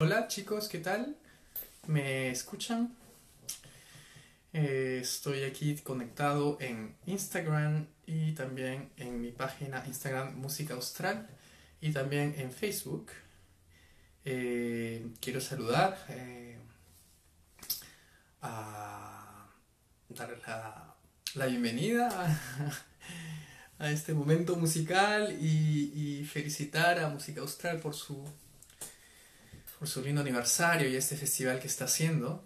Hola chicos, ¿qué tal? ¿Me escuchan? Estoy aquí conectado en Instagram y también en mi página Instagram Música Austral y también en Facebook. Quiero saludar, a dar la bienvenida a este momento musical y felicitar a Música Austral por su lindo aniversario y este festival que está haciendo,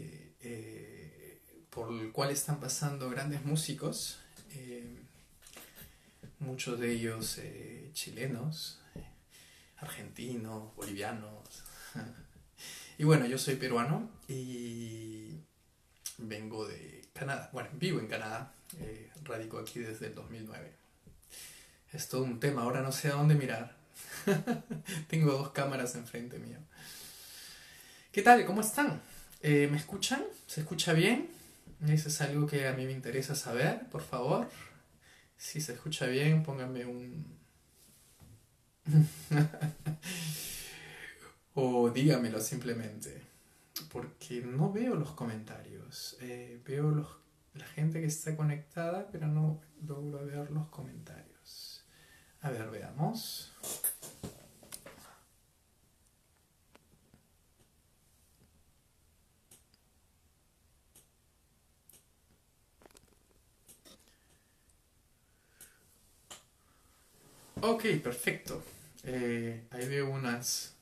por el cual están pasando grandes músicos, muchos de ellos chilenos, argentinos, bolivianos. Y bueno, yo soy peruano y vengo de Canadá, bueno, vivo en Canadá, radico aquí desde el 2009. Es todo un tema, ahora no sé a dónde mirar. Tengo dos cámaras enfrente mío. ¿Qué tal? ¿Cómo están? ¿Me escuchan? ¿Se escucha bien? Eso es algo que a mí me interesa saber, por favor. Si se escucha bien, pónganme un... o dígamelo simplemente. Porque no veo los comentarios. Veo la gente que está conectada, pero no logro ver los comentarios. A ver, veamos. Ok, perfecto. Ahí veo unas...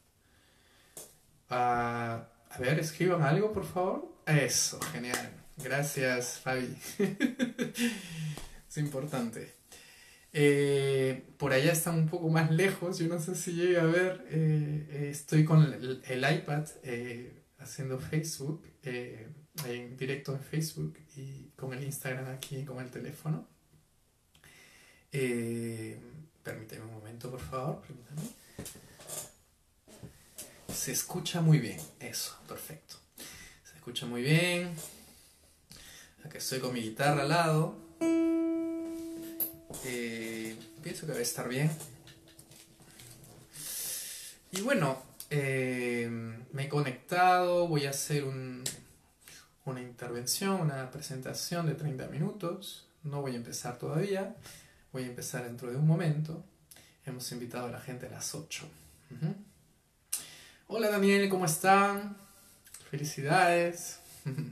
a ver, escriban algo, por favor. Eso, genial. Gracias, Fabi. Es importante. Por allá está un poco más lejos, yo no sé si llega a ver. Estoy con el iPad haciendo Facebook, en directo en Facebook y con el Instagram aquí con el teléfono. Eh, Permíteme un momento, por favor. Permítame. Se escucha muy bien, eso, perfecto. Se escucha muy bien. Acá estoy con mi guitarra al lado. Pienso que va a estar bien. Y bueno, me he conectado, voy a hacer una intervención, una presentación de 30 minutos. No voy a empezar todavía, voy a empezar dentro de un momento. Hemos invitado a la gente a las 8. Ujú. Hola Daniel, ¿cómo están? Felicidades.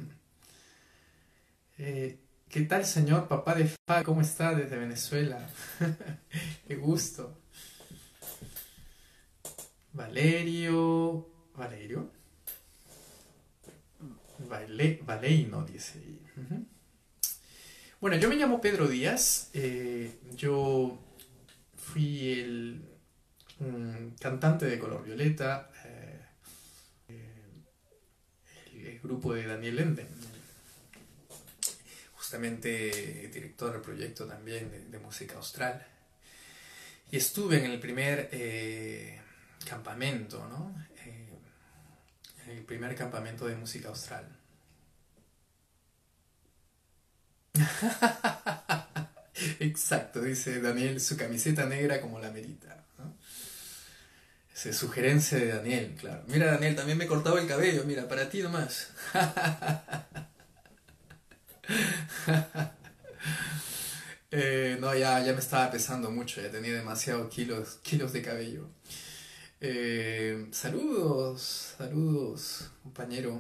¿Qué tal, señor papá de Fa? ¿Cómo está desde Venezuela? Qué gusto. Valerio. ¿Valerio? Valeino, dice ahí. Ujú. Bueno, yo me llamo Pedro Díaz. Yo fui cantante de Color Violeta, el grupo de Daniel Enden, justamente director del proyecto también de música austral. Y estuve en el primer campamento, ¿no? En el primer campamento de música austral. Exacto, dice Daniel, su camiseta negra como la merita, ¿no? Esa es sugerencia de Daniel, claro. Mira, Daniel, también me he cortado el cabello, mira, para ti nomás. No, ya me estaba pesando mucho, ya tenía demasiados kilos de cabello. Saludos, compañero.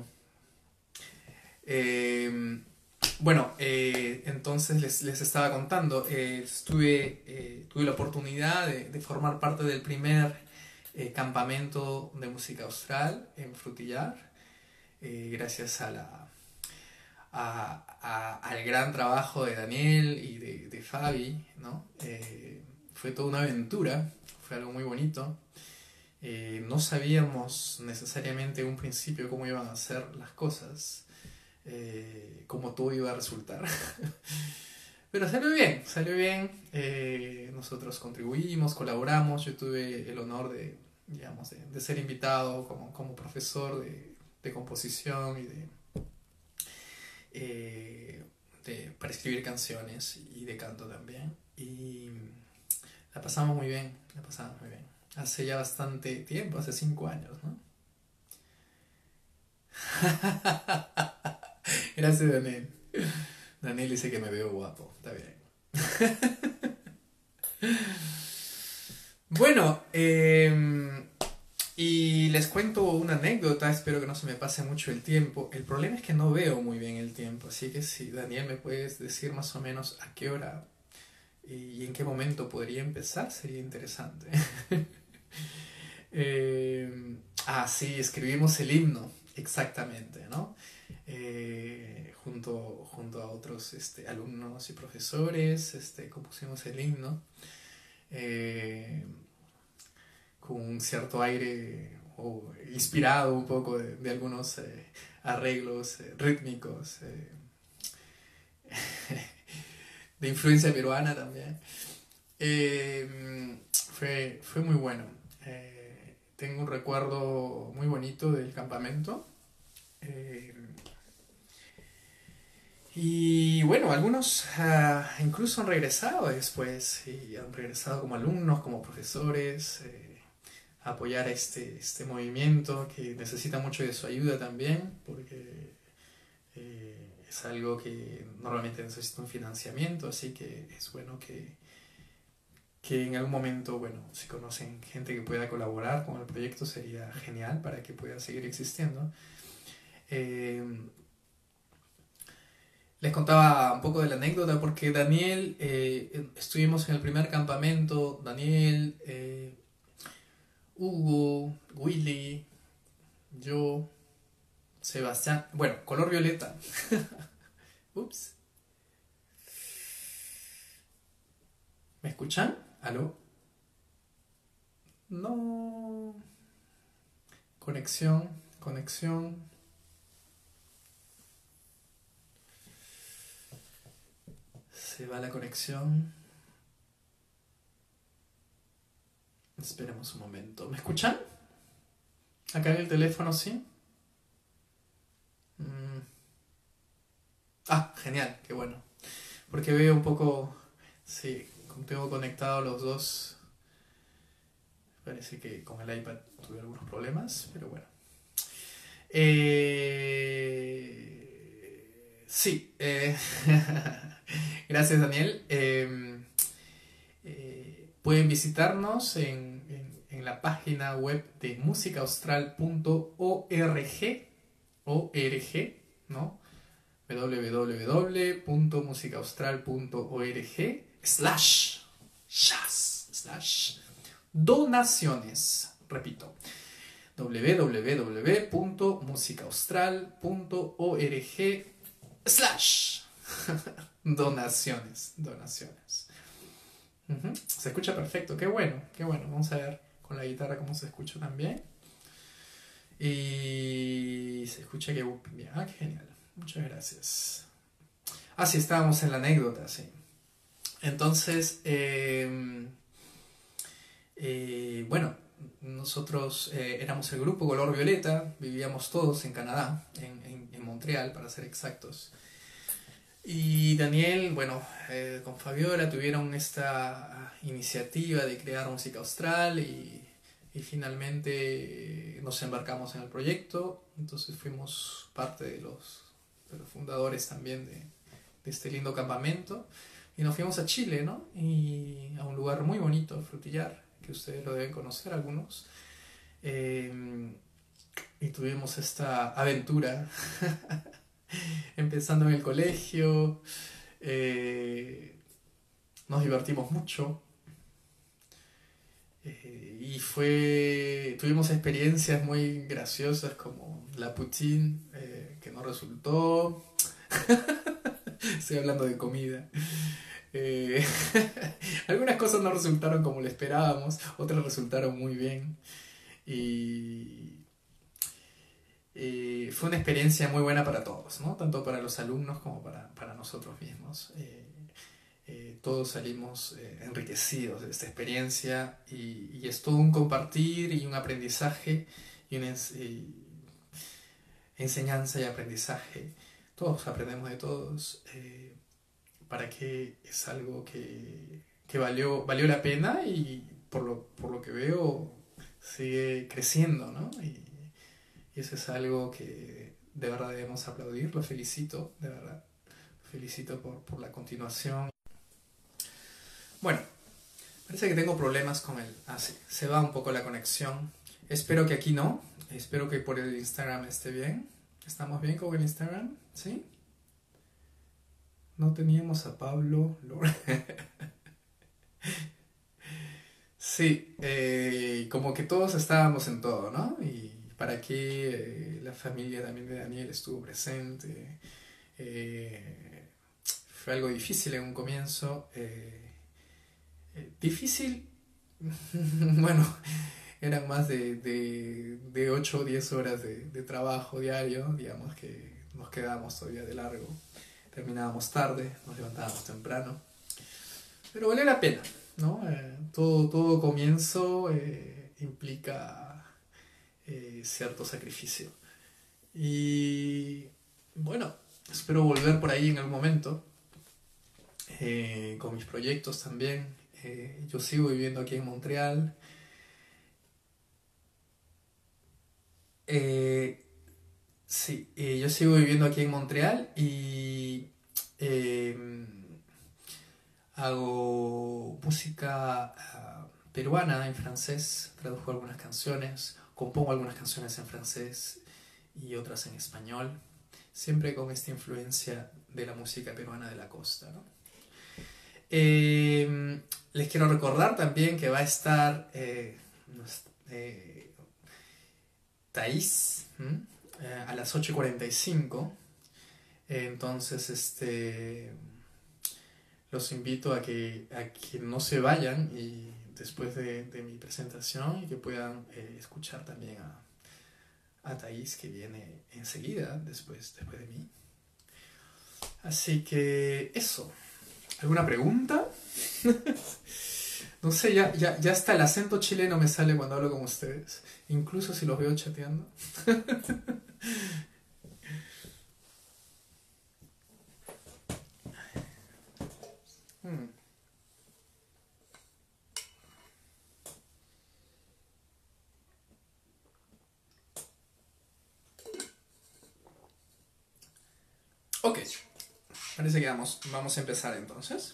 Eh, bueno, entonces les estaba contando, tuve la oportunidad de formar parte del primer campamento de música austral en Frutillar, gracias al gran trabajo de Daniel y de Fabi, ¿no? Fue toda una aventura, fue algo muy bonito. No sabíamos necesariamente en un principio cómo iban a ser las cosas, cómo todo iba a resultar. Pero salió bien, salió bien. Nosotros contribuimos, colaboramos. Yo tuve el honor digamos, de ser invitado como profesor de composición y para escribir canciones y de canto también. Y la pasamos muy bien, la pasamos muy bien. Hace ya bastante tiempo, hace 5 años, ¿no? Gracias, Daniel. Daniel dice que me veo guapo. Está bien. Bueno, y les cuento una anécdota, espero que no se me pase mucho el tiempo. El problema es que no veo muy bien el tiempo, así que si Daniel me puedes decir más o menos a qué hora y en qué momento podría empezar, sería interesante. Sí, escribimos el himno, exactamente, ¿no? Junto a otros alumnos y profesores, compusimos el himno. eh, con un cierto aire o inspirado un poco de algunos arreglos rítmicos de influencia peruana también. Fue muy bueno. Tengo un recuerdo muy bonito del campamento. Eh, y bueno, algunos incluso han regresado después y han regresado como alumnos, como profesores. Apoyar este movimiento que necesita mucho de su ayuda también, porque es algo que normalmente necesita un financiamiento, así que es bueno que en algún momento, bueno, si conocen gente que pueda colaborar con el proyecto, sería genial para que pueda seguir existiendo. Eh, Les contaba un poco de la anécdota porque Daniel, estuvimos en el primer campamento, Daniel, Hugo, Willy, yo, Sebastián, bueno, color violeta. Ups. ¿Me escuchan? ¿Aló? No. Conexión, conexión. Se va la conexión. Esperemos un momento. ¿Me escuchan? Acá en el teléfono, sí. Mm. Genial, qué bueno. Porque veo un poco. Sí, tengo conectado los dos. Parece que con el iPad tuve algunos problemas, pero bueno. Sí, gracias Daniel. Pueden visitarnos en la página web de musicaustral.org, ¿no? www.musicaustral.org/donaciones. Repito, www.musicaustral.org/donaciones. Se escucha perfecto, qué bueno, qué bueno. Vamos a ver con la guitarra cómo se escucha también. Y se escucha que bien. Qué genial. Muchas gracias. Sí, estábamos en la anécdota, sí. Entonces, bueno, nosotros éramos el grupo Color Violeta, vivíamos todos en Canadá, en Montreal para ser exactos. Y Daniel, bueno, con Fabiola tuvieron esta iniciativa de crear Música Austral y finalmente nos embarcamos en el proyecto. Entonces fuimos parte de los fundadores también de este lindo campamento. Y nos fuimos a Chile, ¿no? Y a un lugar muy bonito, Frutillar, que ustedes lo deben conocer algunos. Y tuvimos esta aventura empezando en el colegio. Nos divertimos mucho. Tuvimos experiencias muy graciosas como la poutine, que no resultó. Estoy hablando de comida. Eh, Algunas cosas no resultaron como lo esperábamos, otras resultaron muy bien. Y fue una experiencia muy buena para todos, ¿no? Tanto para los alumnos como para nosotros mismos. Todos salimos enriquecidos de esta experiencia y es todo un compartir y un aprendizaje y una enseñanza y aprendizaje. Todos aprendemos de todos. Para que es algo que valió la pena y por lo que veo sigue creciendo, ¿no? Y eso es algo que de verdad debemos aplaudir, lo felicito, de verdad. Lo felicito por la continuación. Bueno, parece que tengo problemas con el... sí, se va un poco la conexión. Espero que aquí no. Espero que por el Instagram esté bien. ¿Estamos bien con el Instagram? ¿Sí? No teníamos a Pablo. Sí, como que todos estábamos en todo, ¿no? Y para qué la familia también de Daniel estuvo presente. Fue algo difícil en un comienzo. Difícil, bueno, eran más de 8 o 10 horas de trabajo diario, digamos que nos quedábamos todavía de largo. Terminábamos tarde, nos levantábamos temprano. Pero vale la pena, ¿no? Todo comienzo implica cierto sacrificio. Y bueno, espero volver por ahí en algún momento. Con mis proyectos también. Yo sigo viviendo aquí en Montreal. Sí, yo sigo viviendo aquí en Montreal y hago música peruana en francés, traduzco algunas canciones, compongo algunas canciones en francés y otras en español, siempre con esta influencia de la música peruana de la costa, ¿no? Les quiero recordar también que va a estar Thaís a las 8:45. Entonces, los invito a que no se vayan y después de mi presentación y que puedan escuchar también a Thaís, que viene enseguida después de mí. Así que eso. ¿Alguna pregunta? No sé, ya hasta el acento chileno me sale cuando hablo con ustedes, incluso si los veo chateando. Ok, parece que vamos a empezar entonces.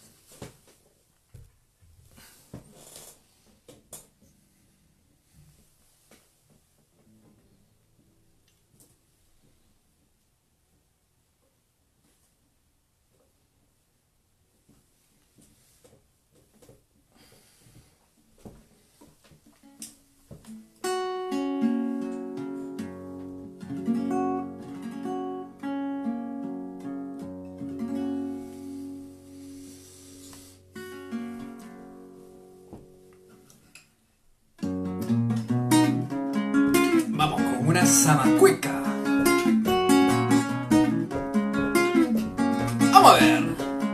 Vamos con una zamacueca. Vamos a ver.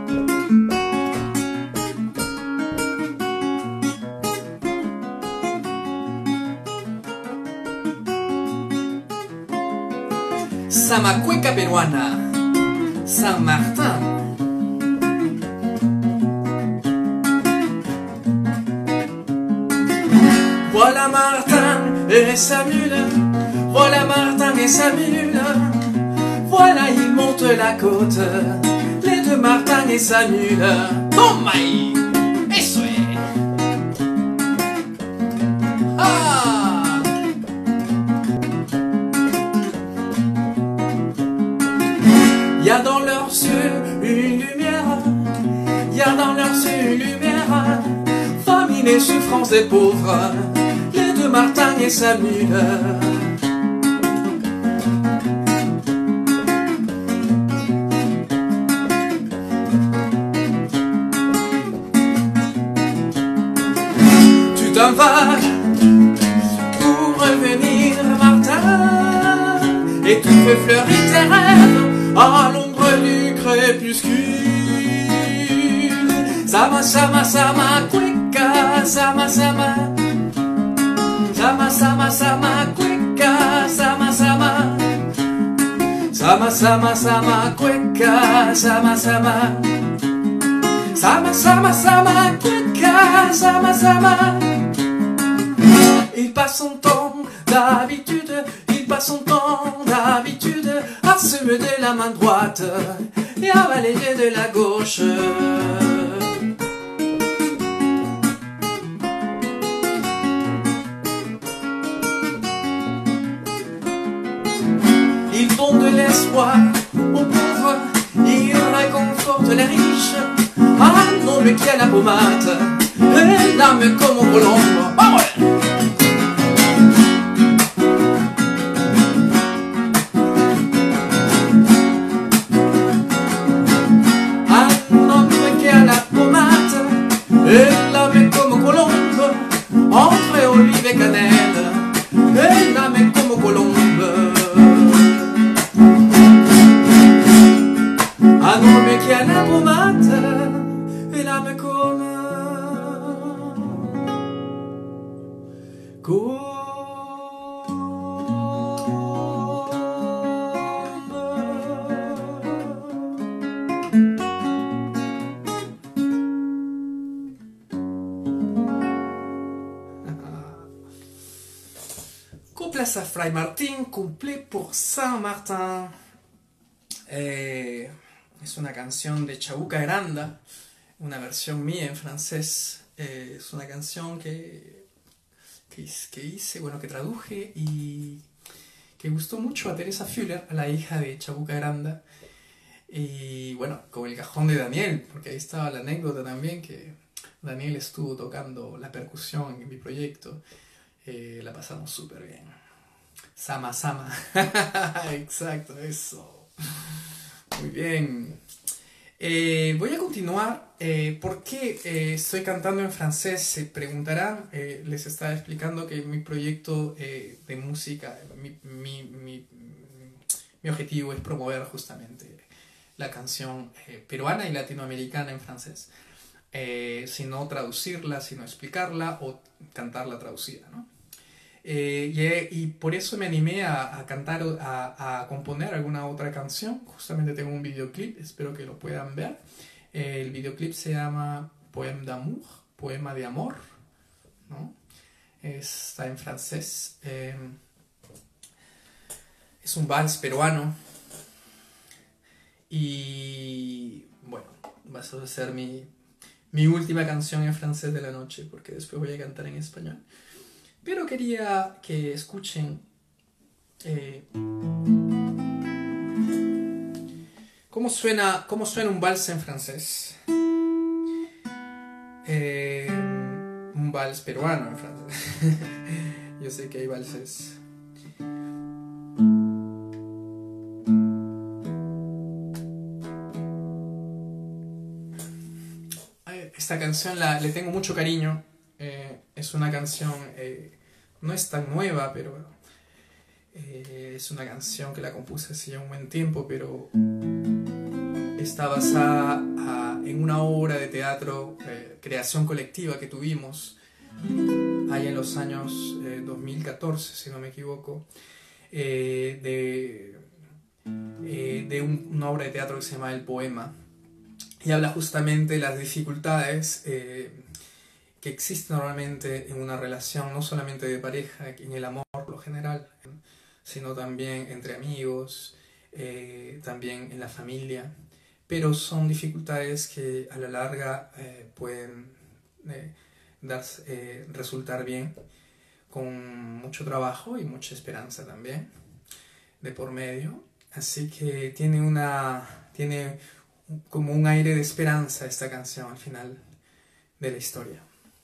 Zamacueca peruana, San Martín. Voilà Martin et sa mule, voilà Martin et sa mule, voilà ils montent la côte, les deux Martin et sa mule. Toma ahí, eso es. Ah. Y a dans leurs yeux une lumière, y a dans leurs yeux une lumière, famine et souffrance des pauvres, les deux Martin et sa mule. Tu t'en vas pour revenir, Martin, et tu fais fleurir tes rêves à l'ombre du crépuscule. Sama, sama, sama, cueca, sama, sama. Sama, sama, sama, cueca, sama, sama. Sama, sama, sama, cueca, sama, sama. Sama, sama, sama, cueca, sama, sama. Il passe son temps d'habitude, il passe son temps d'habitude assume de la main droite et à balayer de la gauche. Il donne de l'espoir aux pauvres, il réconforte les riches. Un homme qui a la pommade et l'âme comme au colombe. Oh ouais. Un homme qui a la pommade et l'âme comme au colombe. Entre olive et cannelle et l'âme comme au colombe. Un homme qui a la pommade et l'âme comme Couplet à Fray Martin, couplet pour Saint-Martin. Es una canción de Chabuca Granda, una versión mía en francés. Es una canción que hice, bueno, que traduje y que gustó mucho a Teresa Fuller, a la hija de Chabuca Granda. Y bueno, con el cajón de Daniel, porque ahí estaba la anécdota también, que Daniel estuvo tocando la percusión en mi proyecto. La pasamos súper bien. Sama, sama. Exacto, eso. Muy bien. Voy a continuar. ¿Por qué estoy cantando en francés? Se preguntarán. Les estaba explicando que mi proyecto de música, mi objetivo es promover justamente la canción peruana y latinoamericana en francés. Sino traducirla, sino explicarla o cantarla traducida, ¿no? Y por eso me animé a cantar, a componer alguna otra canción. Justamente tengo un videoclip, espero que lo puedan ver. El videoclip se llama Poème d'amour, poema de amor, ¿no? Está en francés. Es un vals peruano. Y bueno, va a ser mi última canción en francés de la noche, porque después voy a cantar en español. Pero quería que escuchen cómo suena un vals en francés. Un vals peruano en francés. Yo sé que hay valses. Esta canción le tengo mucho cariño. Es una canción, no es tan nueva, pero es una canción que la compuse hace ya un buen tiempo, pero está basada en una obra de teatro, creación colectiva que tuvimos ahí en los años 2014, si no me equivoco, de una obra de teatro que se llama El Poema, y habla justamente de las dificultades que existe normalmente en una relación, no solamente de pareja, en el amor por lo general, sino también entre amigos, también en la familia, pero son dificultades que a la larga pueden resultar bien, con mucho trabajo y mucha esperanza también de por medio. Así que tiene como un aire de esperanza esta canción al final de la historia.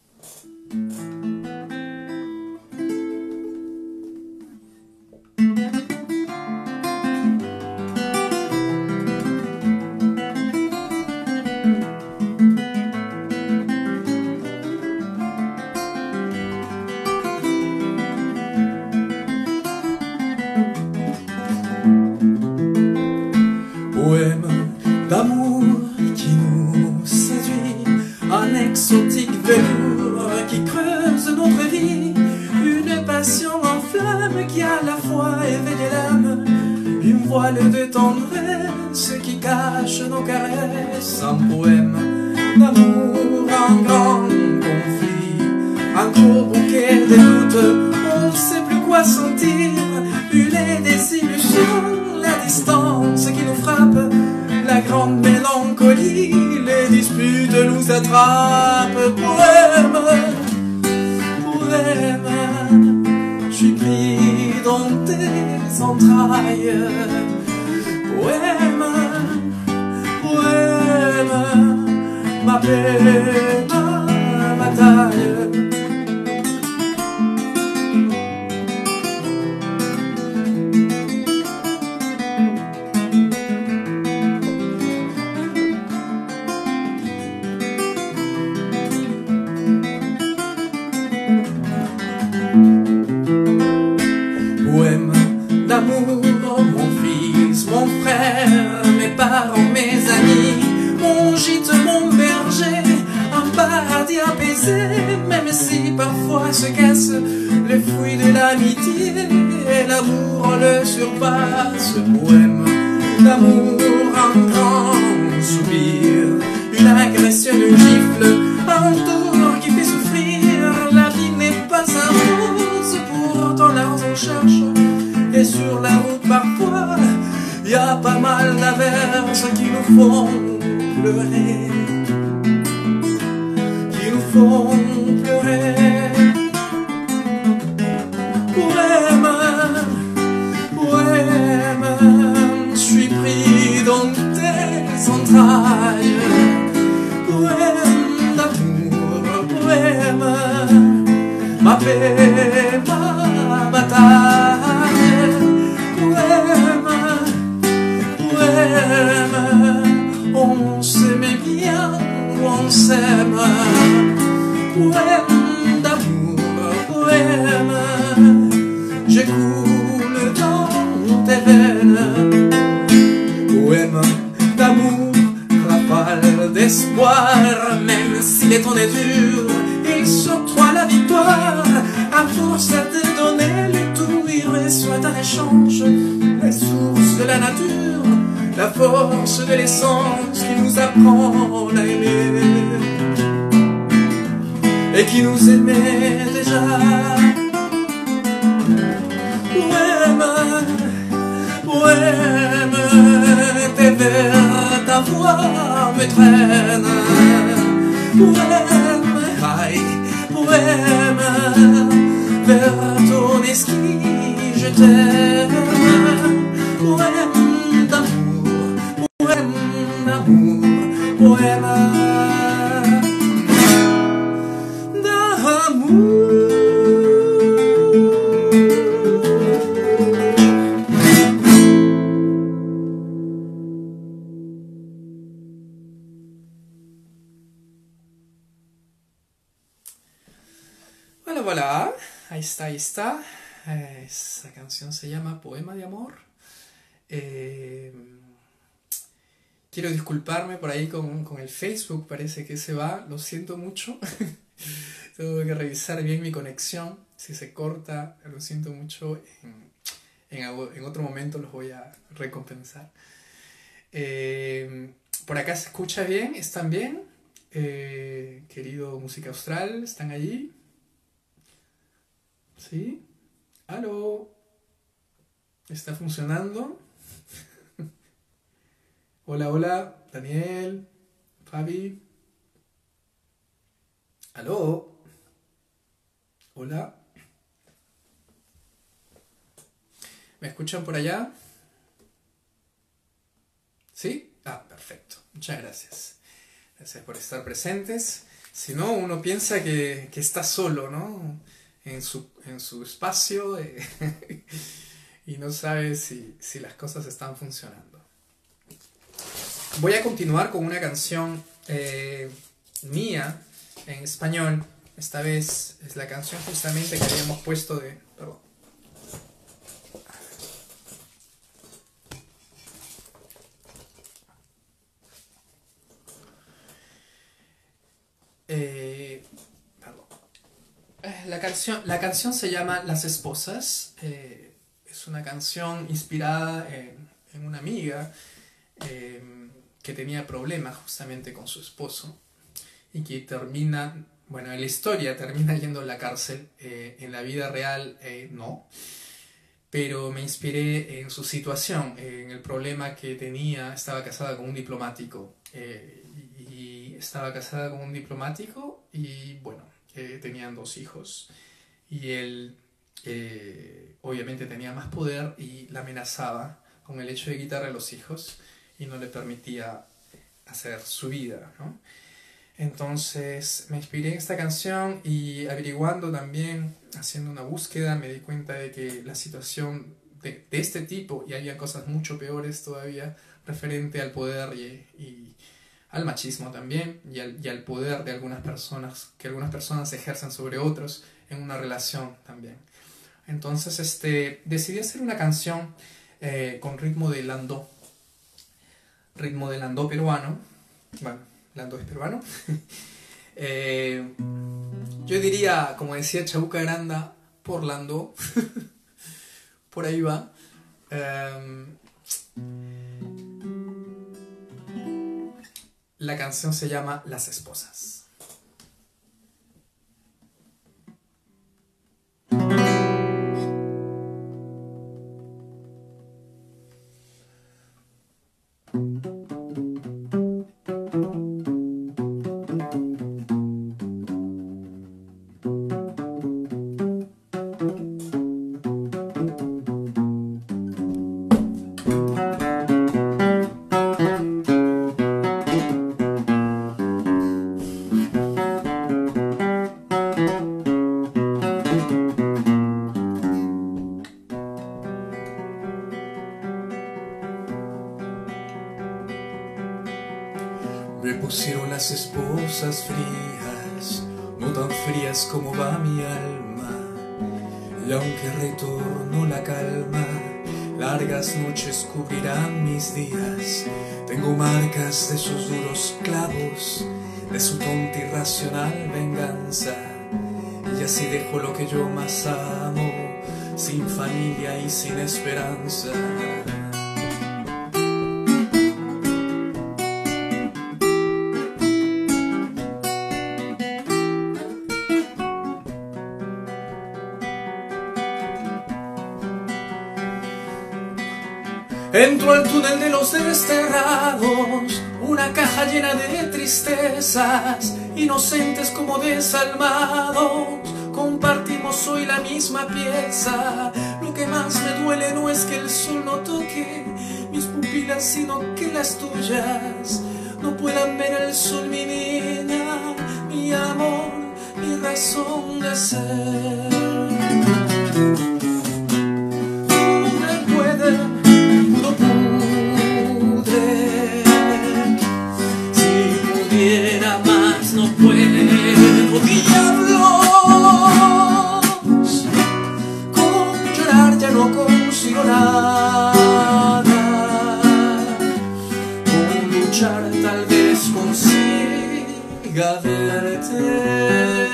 Poème d'amour qui nous séduit, un exotique velours qui creuse notre vie, une passion en flamme qui à la fois éveille l'âme, une voile de tendresse qui cache nos caresses, un poème d'amour, un grand conflit, un gros bouquet de doutes, on ne sait plus quoi sentir, une désillusions, la distance qui nous frappe, la grande mélancolie, les disputes nous attrapent. Poème, poème, je suis pris dans tes entrailles. Poème, poème, ma peine, ma taille. Poème d'amour, mon fils, mon frère, mes parents, mes amis, mon gîte, mon berger, un paradis apaisé, même si parfois se cassent les fruits de l'amitié et l'amour le surpasse. Poème d'amour, un grand soupir, une agression, une gifle, un tour qui fait souffrir. La vie n'est pas un rose, pourtant la rose on cherche. Et sur la route parfois, y a pas mal d'averses qui nous font pleurer, qui nous font pleurer. Poème, poème, je suis pris dans tes entrailles. Poème d'amour, poème, ma paix, ma bataille. Poème, poème, on s'aimait bien, on s'aime. Poème d'amour, poème, je coule dans tes veines. Poème d'amour, rafale d'espoir, même si les temps est dur, il s'octroie la victoire. À force de donner le tout, il reçoit un échange, les sources de la nature, la force de l'essence qui nous apprend à aimer et qui nous aimait déjà. Poème, poème, tes vers, ta voix me traîne. Poème, aïe, poème, vers ton esquisse je t'aime. Poème d'amour, poème d'amour, poème d'amour. Bueno, voilà, ahí está, ahí está. Esa canción se llama Poema de Amor. Quiero disculparme por ahí con el Facebook, parece que se va, lo siento mucho. Tengo que revisar bien mi conexión, si se corta, lo siento mucho. En otro momento los voy a recompensar. Por acá se escucha bien, ¿están bien? Querido Música Austral, ¿están allí? ¿Sí? ¿Aló? ¿Está funcionando? Hola, hola, Daniel, Fabi. ¿Aló? Hola. ¿Me escuchan por allá? ¿Sí? Ah, perfecto. Muchas gracias. Gracias por estar presentes. Si no, uno piensa que está solo, ¿no? En su espacio y no sabe si las cosas están funcionando. Voy a continuar con una canción mía en español. Esta vez es la canción justamente que habíamos puesto de... Perdón. La canción se llama Las Esposas. Es una canción inspirada en una amiga que tenía problemas justamente con su esposo y que termina, bueno, en la historia termina yendo a la cárcel. En la vida real no, pero me inspiré en su situación, en el problema que tenía. Estaba casada con un diplomático, y bueno, tenían 2 hijos, y él obviamente tenía más poder y la amenazaba con el hecho de quitarle a los hijos y no le permitía hacer su vida, ¿no? Entonces me inspiré en esta canción, y averiguando también, haciendo una búsqueda, me di cuenta de que la situación de este tipo, y había cosas mucho peores todavía, referente al poder y al machismo también, y al poder de algunas personas, que algunas personas ejercen sobre otros en una relación también. Entonces decidí hacer una canción con ritmo de landó peruano. Bueno, landó es peruano. Yo diría, como decía Chabuca Granda, por landó. Por ahí va. La canción se llama Las Esposas. Me pusieron las esposas frías, no tan frías como va mi alma, y aunque retorno la calma, largas noches cubrirán mis días. Tengo marcas de sus duros clavos, de su tonta irracional venganza, y así dejo lo que yo más amo, sin familia y sin esperanza. Entro al túnel de los desterrados, una caja llena de tristezas, inocentes como desalmados, compartimos hoy la misma pieza. Lo que más me duele no es que el sol no toque mis pupilas, sino que las tuyas no puedan ver el sol, mi niña, mi amor, mi razón de ser. No puedo, diablos, con llorar ya no consigo nada, con luchar tal vez consiga verte.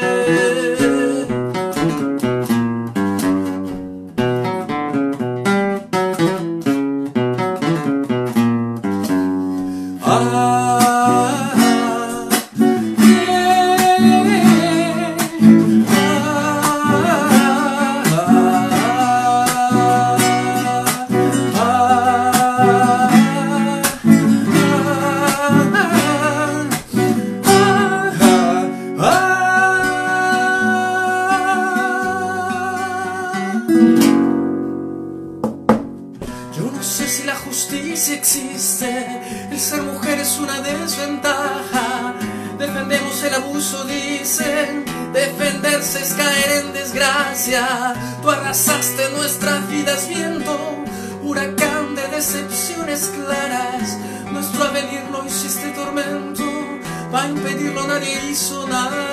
Yo no sé si la justicia existe, el ser mujer es una desventaja. Defendemos el abuso, dicen, defenderse es caer en desgracia. Tú arrasaste nuestras vidas, viento, huracán de decepciones claras. Nuestro avenir lo hiciste tormento, para impedirlo nadie hizo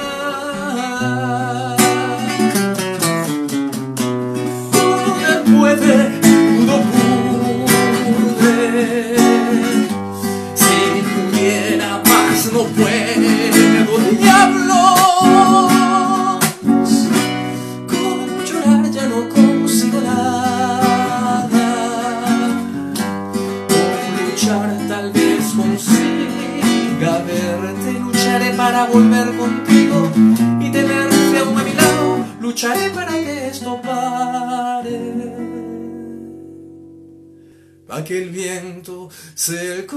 nada. No puede, no pude, si pudiera más no puedo, diablos, con llorar ya no consigo nada, con luchar tal vez consiga verte, lucharé para volver contigo y tenerte aún a mi lado, lucharé para que esto pare. a que el viento sea el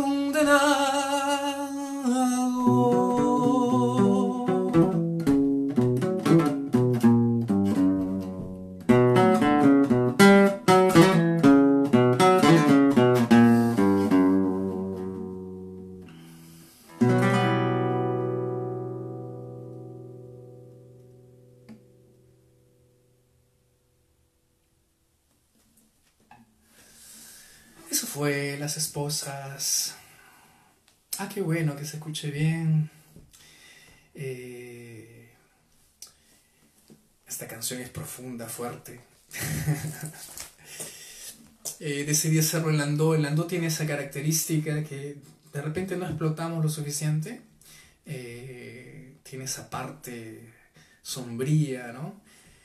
condenado. Eso fue Las Esposas. Ah, qué bueno que se escuche bien. Esta canción es profunda, fuerte. Decidí hacerlo en landó. El landó tiene esa característica que de repente no explotamos lo suficiente. Tiene esa parte sombría, ¿no?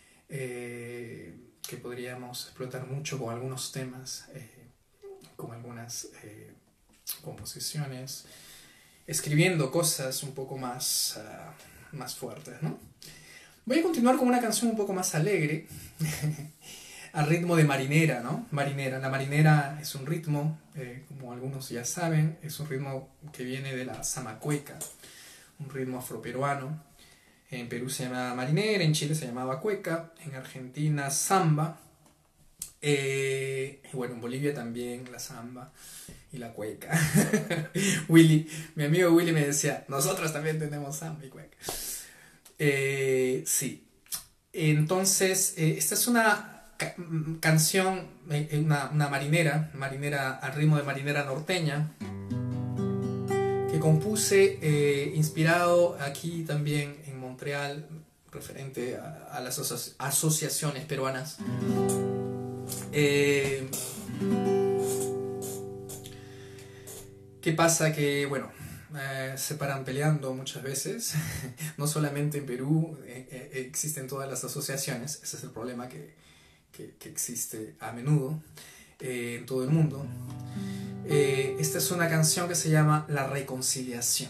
Que podríamos explotar mucho con algunos temas. Con algunas composiciones, escribiendo cosas un poco más fuertes, ¿no? Voy a continuar con una canción un poco más alegre, al ritmo de marinera, ¿no? Marinera. La marinera es un ritmo, como algunos ya saben, es un ritmo que viene de la zamacueca, un ritmo afroperuano. En Perú se llama marinera, en Chile se llamaba cueca, en Argentina samba. Bueno, en Bolivia también la samba y la cueca. Willy, mi amigo Willy me decía, nosotros también tenemos samba y cueca. Sí. Entonces, esta es una canción, una marinera al ritmo de marinera norteña, que compuse inspirado aquí también en Montreal, referente a las asociaciones peruanas. ¿Qué pasa? Que, bueno, se paran peleando muchas veces. No solamente en Perú, existen todas las asociaciones. Ese es el problema que existe a menudo en todo el mundo. Esta es una canción que se llama La Reconciliación.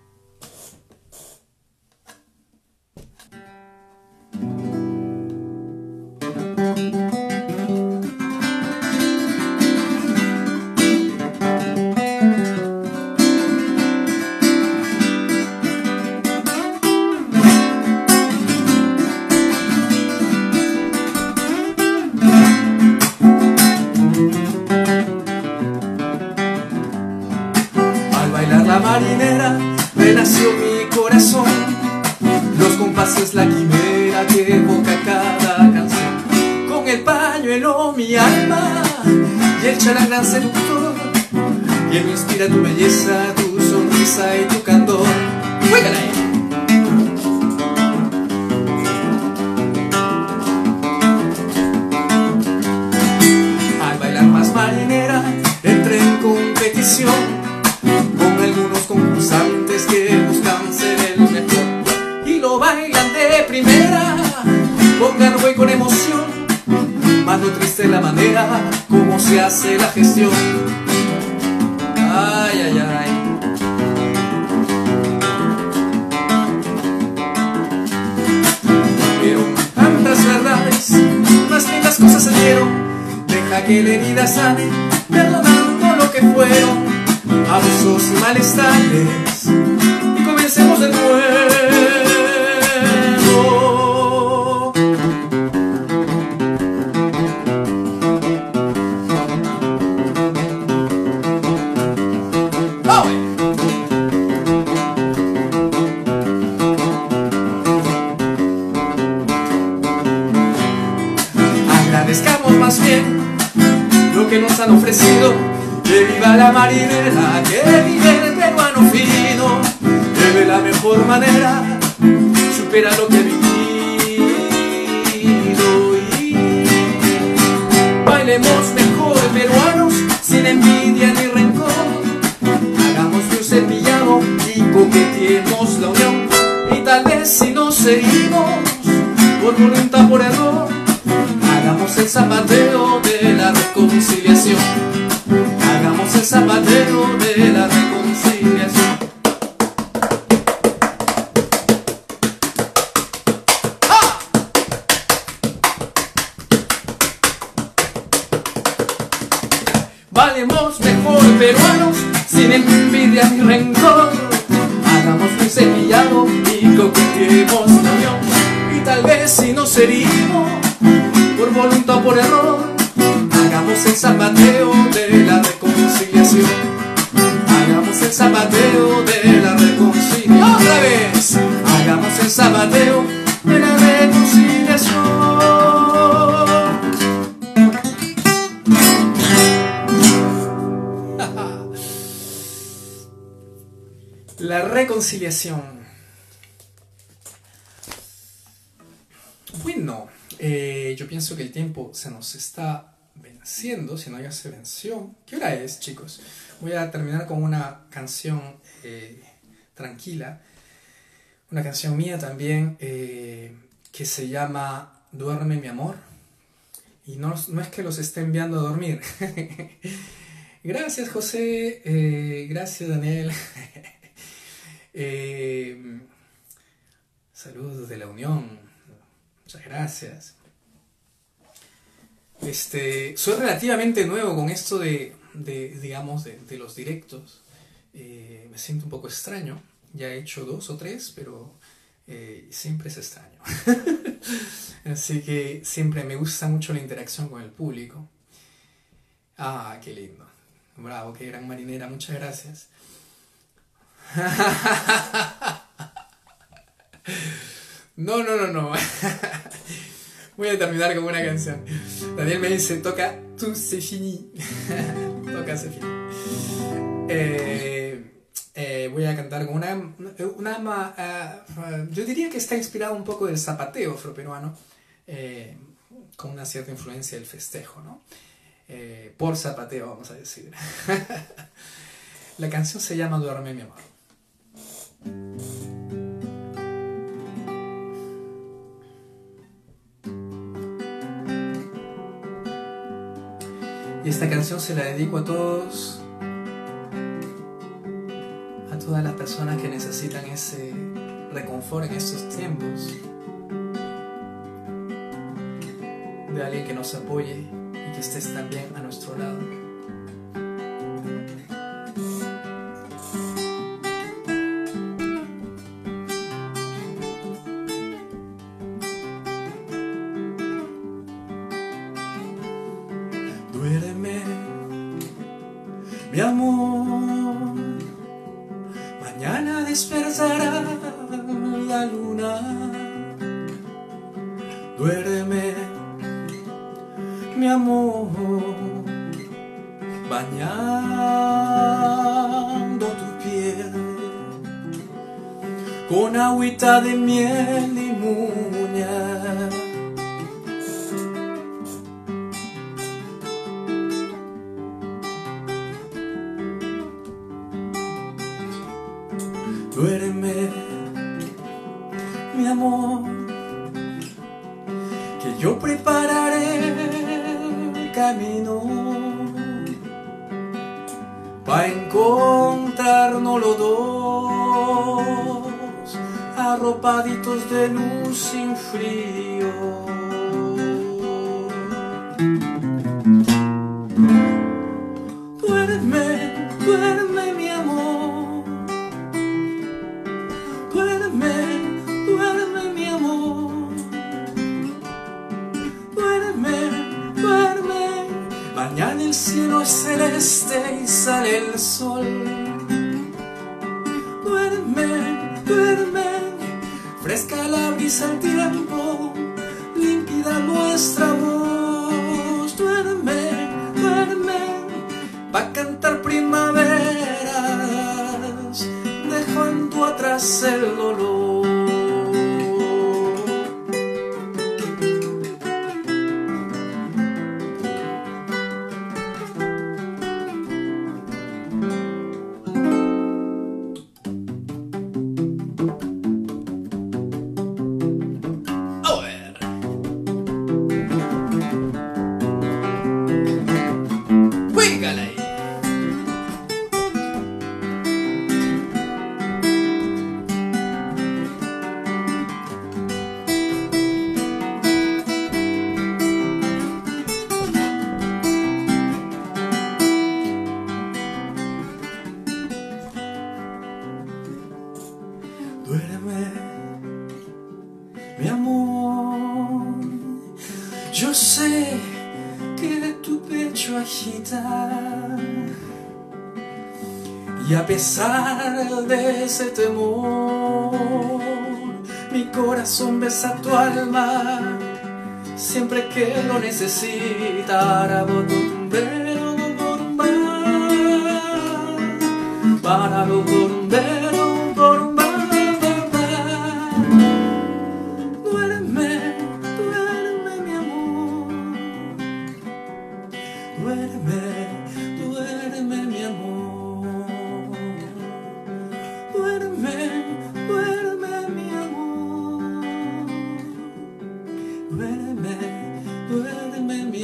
Marinera, renació mi corazón. Los compases, la quimera que evoca cada canción. Con el pañuelo mi alma y el charangán seductor, que me inspira tu belleza, tu sonrisa y tu candor. ¡Juégala ahí! Al bailar más marinera, entré en competición con algunos concursantes que buscan ser el mejor y lo bailan de primera, con garbo y con emoción, más no triste la manera como se hace la gestión. Ay, ay, ay. Pero tantas verdades, más lindas cosas se dieron. Deja que la herida sane, perdonando lo que fueron abusos y malestares, y comencemos de nuevo. ¡Oh! Agradezcamos más bien lo que nos han ofrecido. Que viva la marinera, que vive el peruano fino, que de la mejor manera supera lo que he vivido. Y bailemos mejor peruanos, sin envidia ni rencor. Hagamos de un cepillado y coqueteemos la unión. Y tal vez si nos seguimos por voluntad, por error, hagamos el zapateo de la reconciliación. Hagamos el zapateo de la reconciliación. ¡Ah! valemos mejor peruanos, sin envidia ni rencor. Hagamos un cepillado y coqueteemos la unión. Y tal vez si nos herimos, por voluntad o por error, hagamos el zapateo de la reconciliación. Hagamos el zapateo de la reconciliación. ¡Otra vez! Hagamos el zapateo de la reconciliación. La reconciliación. Bueno, yo pienso que el tiempo se nos está venciendo, si no ya se venció. ¿Qué hora es, chicos? Voy a terminar con una canción tranquila, una canción mía también, que se llama Duerme mi amor. Y no es que los esté enviando a dormir. Gracias, José. Gracias, Daniel. Saludos de la Unión. Muchas gracias. Soy relativamente nuevo con esto digamos, de los directos. Me siento un poco extraño. Ya he hecho 2 o 3, pero siempre es extraño. Así que siempre me gusta mucho la interacción con el público. Ah, qué lindo. Bravo, qué gran marinera. Muchas gracias. No. Voy a terminar con una canción. Daniel me dice, toca Tout c'est fini. Toca c'est fini. Voy a cantar con yo diría que está inspirado un poco del zapateo afroperuano, con una cierta influencia del festejo, ¿no? Por zapateo, vamos a decir. La canción se llama Duerme mi amor. Y esta canción se la dedico a todos, a todas las personas que necesitan ese reconfort en estos tiempos, de alguien que nos apoye y que estés también a nuestro lado. Duerme, mi amor, mañana despertará la luna. Duerme, mi amor, bañando tu piel con agüita de miel y muña. Duerme, mi amor, que yo prepararé el camino pa' encontrarnos los dos, arropaditos de luz sin frío. Duerme, duerme, mi amor. Duerme, duerme, mi amor. Duerme, duerme. Mañana el cielo es celeste y sale el sol. Duerme, duerme. Fresca la brisa al tiempo, límpida nuestra voz. Duerme, duerme. Pa' cantar primaveras, dejando atrás el dolor. quita. Y a pesar de ese temor, mi corazón besa tu alma siempre que lo necesita. Para lo duerme, duerme mi amor. Duerme, duerme mi amor. Duerme, duerme mi amor. Duerme, duerme mi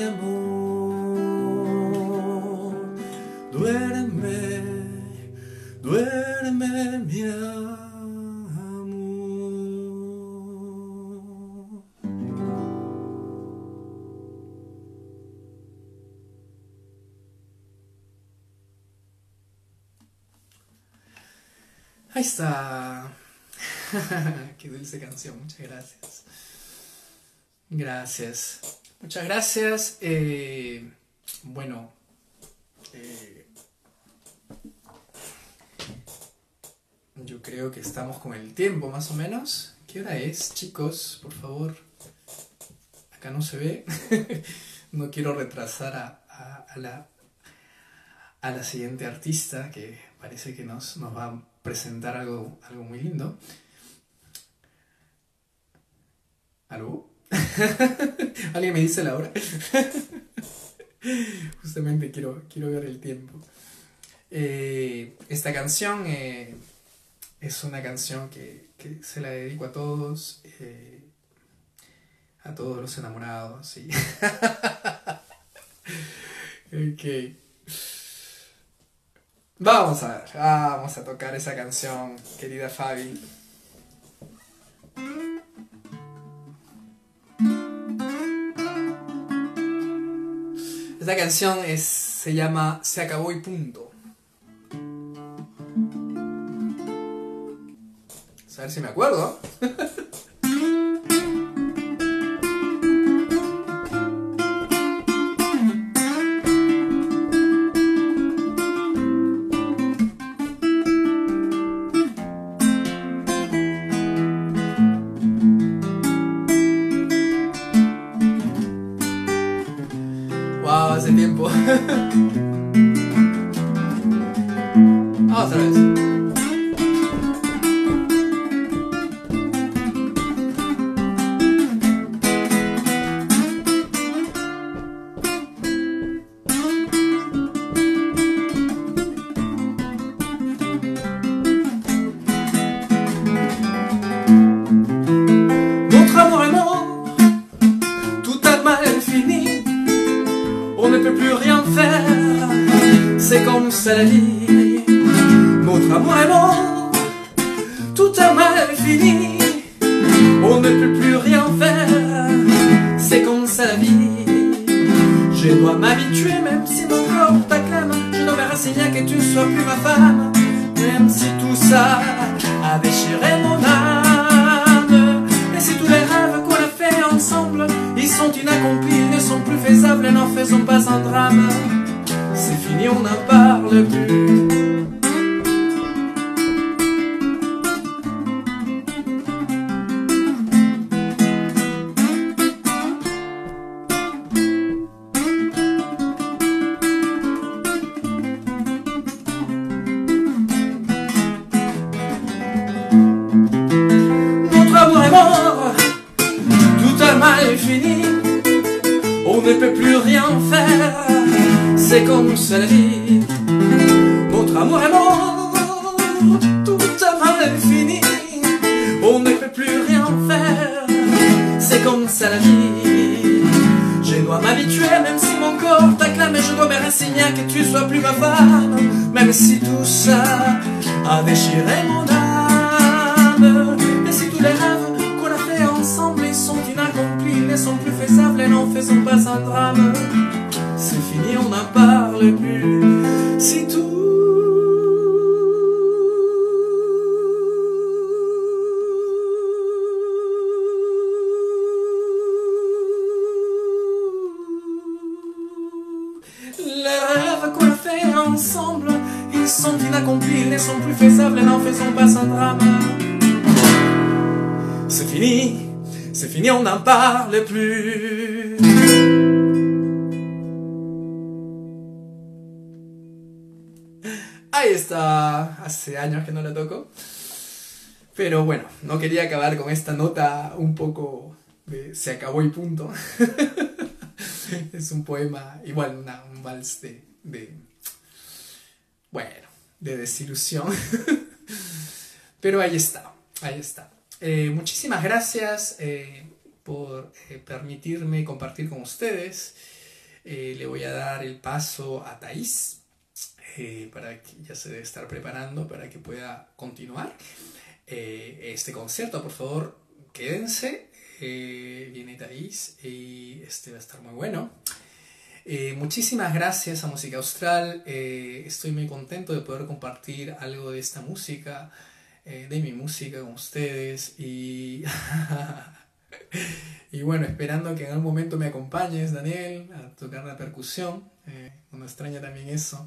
amor. Duerme, duerme mi amor. Ahí está. Qué dulce canción, muchas gracias. Gracias. Muchas gracias. Bueno, yo creo que estamos con el tiempo más o menos. ¿Qué hora es, chicos? Por favor. Acá no se ve. No quiero retrasar a la siguiente artista que parece que nos va a presentar algo muy lindo. ¿Aló? ¿Alguien me dice la hora? Justamente quiero ver el tiempo. Esta canción es una canción que se la dedico a todos los enamorados, sí. Ok. Vamos a tocar esa canción, querida Fabi. Esta canción se llama Se acabó y punto. A ver si me acuerdo. Wow, hace tiempo. Otra vez. Notre amour est mort, tout a mal fini. On ne peut plus rien faire, c'est comme ça la vie. Notre amour est mort, tout a mal fini. On ne peut plus rien faire, c'est comme ça la vie. Je dois m'habituer même si mon corps t'acclame. Je dois me résigner que tu ne sois plus ma femme. Même si tout ça a déchiré mon âme. Et si tous les rêves qu'on a fait ensemble, ils sont inaccomplis, ils ne sont plus faisables, n'en faisons pas un drame. C'est fini, on n'en parle plus. Notre amour est mort, tout a mal fini. On ne peut plus rien faire, c'est comme ça la vie. Notre amour est mort, tout a mal fini. On ne peut plus rien faire, c'est comme ça la vie. Je dois m'habituer même si mon corps t'acclame. Et je dois me résigner que tu sois plus ma femme. Même si tout ça a déchiré mon âme. Et si tous les rêves qu'on a fait ensemble, ils sont inaccomplis, ils ne sont plus faisables, et n'en faisons pas un drame. C'est fini, on n'en parle plus. Si tout la ensemble. Ils sont inaccomplis, ils ne sont plus faisables, n'en faisons pas un drame. C'est fini, on n'en parle plus. Ahí está, hace años que no la toco. Pero bueno, no quería acabar con esta nota un poco de se acabó y punto. Es un poema, igual un vals bueno, de desilusión. Pero ahí está. Muchísimas gracias por permitirme compartir con ustedes. Le voy a dar el paso a Thaís, para que ya se debe estar preparando para que pueda continuar este concierto. Por favor, quédense. Viene Thaís y va a estar muy bueno. Muchísimas gracias a Música Austral. Estoy muy contento de poder compartir algo de esta música, de mi música con ustedes y y bueno, esperando que en algún momento me acompañes, Daniel, a tocar la percusión. Uno extraña también eso.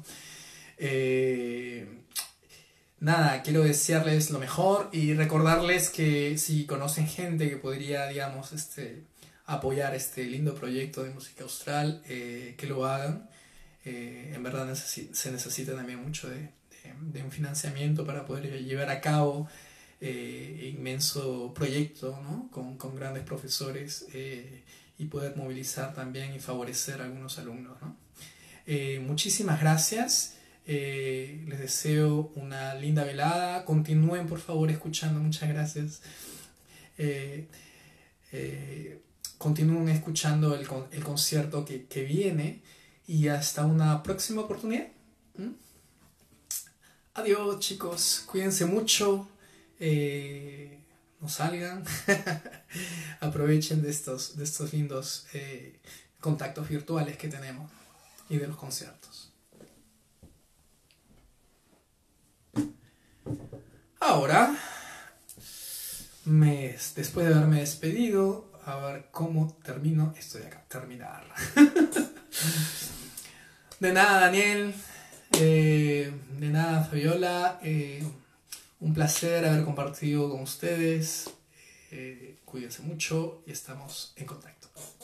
Nada, quiero desearles lo mejor y recordarles que si conocen gente que podría, digamos, apoyar este lindo proyecto de Música Austral, que lo hagan. En verdad se necesita también mucho de un financiamiento para poder llevar a cabo inmenso proyecto, ¿no? con grandes profesores y poder movilizar también y favorecer a algunos alumnos, ¿no? Muchísimas gracias. Les deseo una linda velada. Continúen por favor escuchando. Muchas gracias. Continúen escuchando el concierto que viene y hasta una próxima oportunidad. Adiós, chicos, cuídense mucho, no salgan. Aprovechen de estos lindos contactos virtuales que tenemos y de los conciertos. Ahora, después de haberme despedido, a ver cómo termino esto de acá. Terminar. De nada, Daniel. De nada, Fabiola. Un placer haber compartido con ustedes. Cuídense mucho y estamos en contacto.